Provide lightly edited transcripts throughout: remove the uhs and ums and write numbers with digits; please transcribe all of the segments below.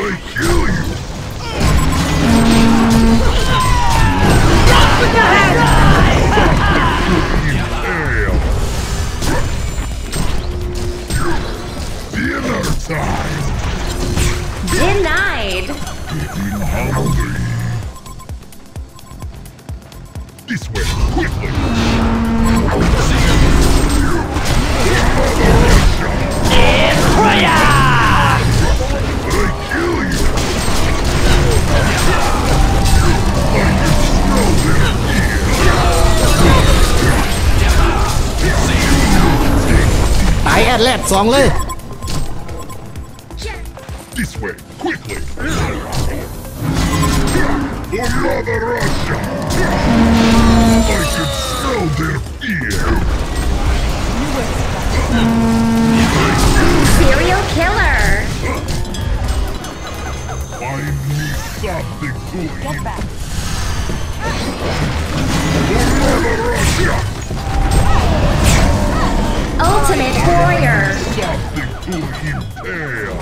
I kill you! With the head! Dinner time! Denied! Getting hungry! This way, quickly! ตายแอดแลด2เลย This way, quickly! For Mother Russia! I can smell their fear! Serial killer! Find me something to eat! Get back. For Mother Russia! Ultimate warrior! Something to impale!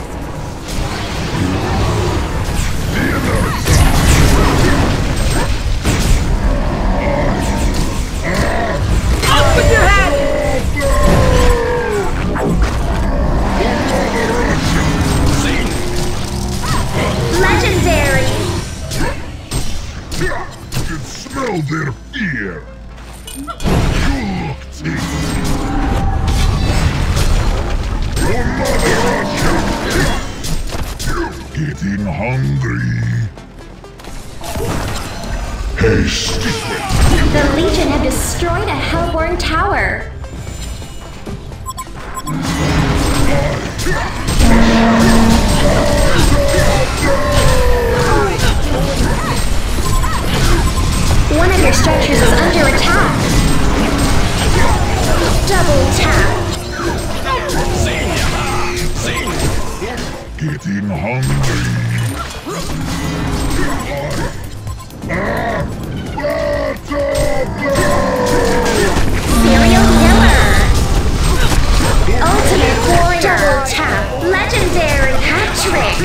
Dinner time! Up with your head! Legendary! I can smell their fear! You look tasty! For Mother Russia! Getting hungry! Haste! This way! The Legion have destroyed a Hellborn tower! One of your structures is under attack! Double tap! Getting hungry! Serial killer! Ultimate warrior! Double tap! Legendary hat trick!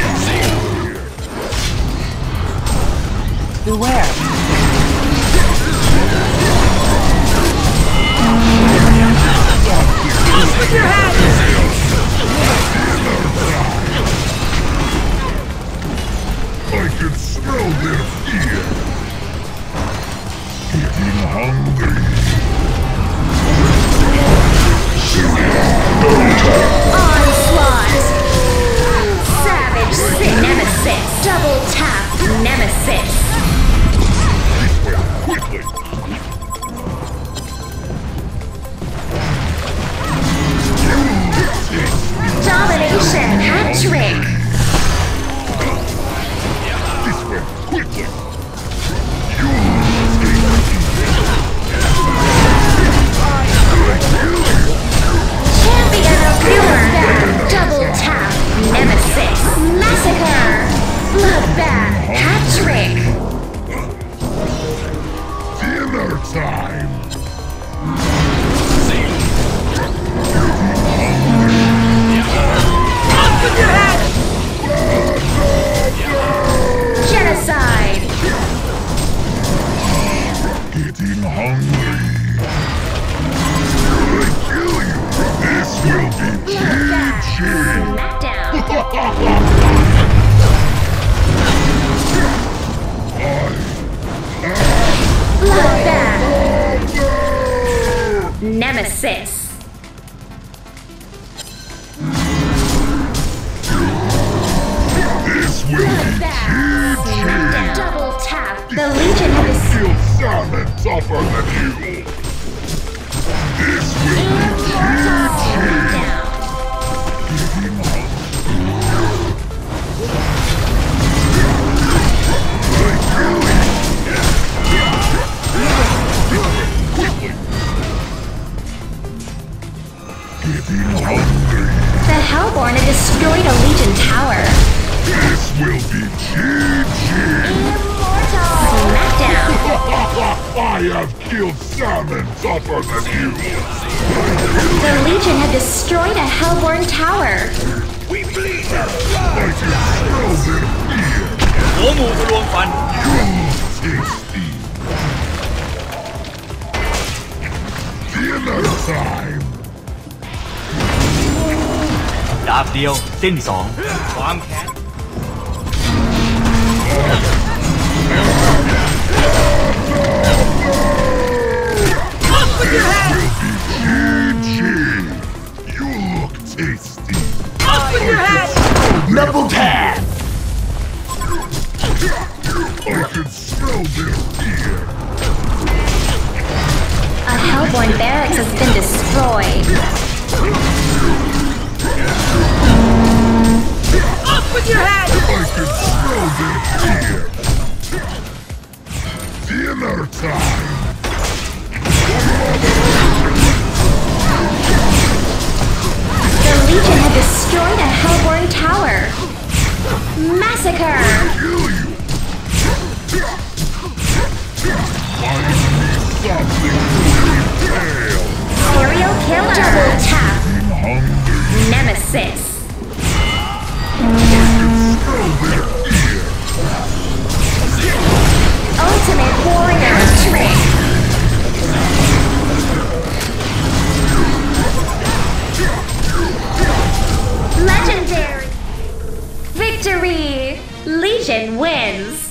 Beware. With your head! I can smell their fear! Getting hungry! Onslaught! Savage Sin Nemesis! Double tap! Nemesis! This way, quickly! Domination hat trick! This way, quickly! Champion of Bloodbath! Double tap! Nemesis! Massacre! Bloodbath! Hat trick! Dinner time! Up with your head! Genocide! Getting hungry! I kill you! This will be GG! Smackdown! Bloodbath! Nemesis! This will be Bloodbath! GG! Double tap! The Legion has Feel salmon tougher than you! This will be GG! down! Getting hungry! Quickly! Getting hungry! The Hellborn have destroyed a Legion tower! This will be GG! Immortal! Smackdown! I have killed salmon tougher than you! The Legion have destroyed a Hellborn tower! I can smell their เดียวสิ้นสองความแค้น Up with your head! GG! You look tasty. Up with your head! Double tap I can smell their fear. A Hellborn barracks has been destroyed. Up with your head! I can smell their fear. Dinner time. The Legion had destroyed a Hellborn tower. Massacre! Kill you. Serial killer! Double tap! Hungry. Nemesis! Ultimate warrior trick! Legendary! Victory! Legion wins!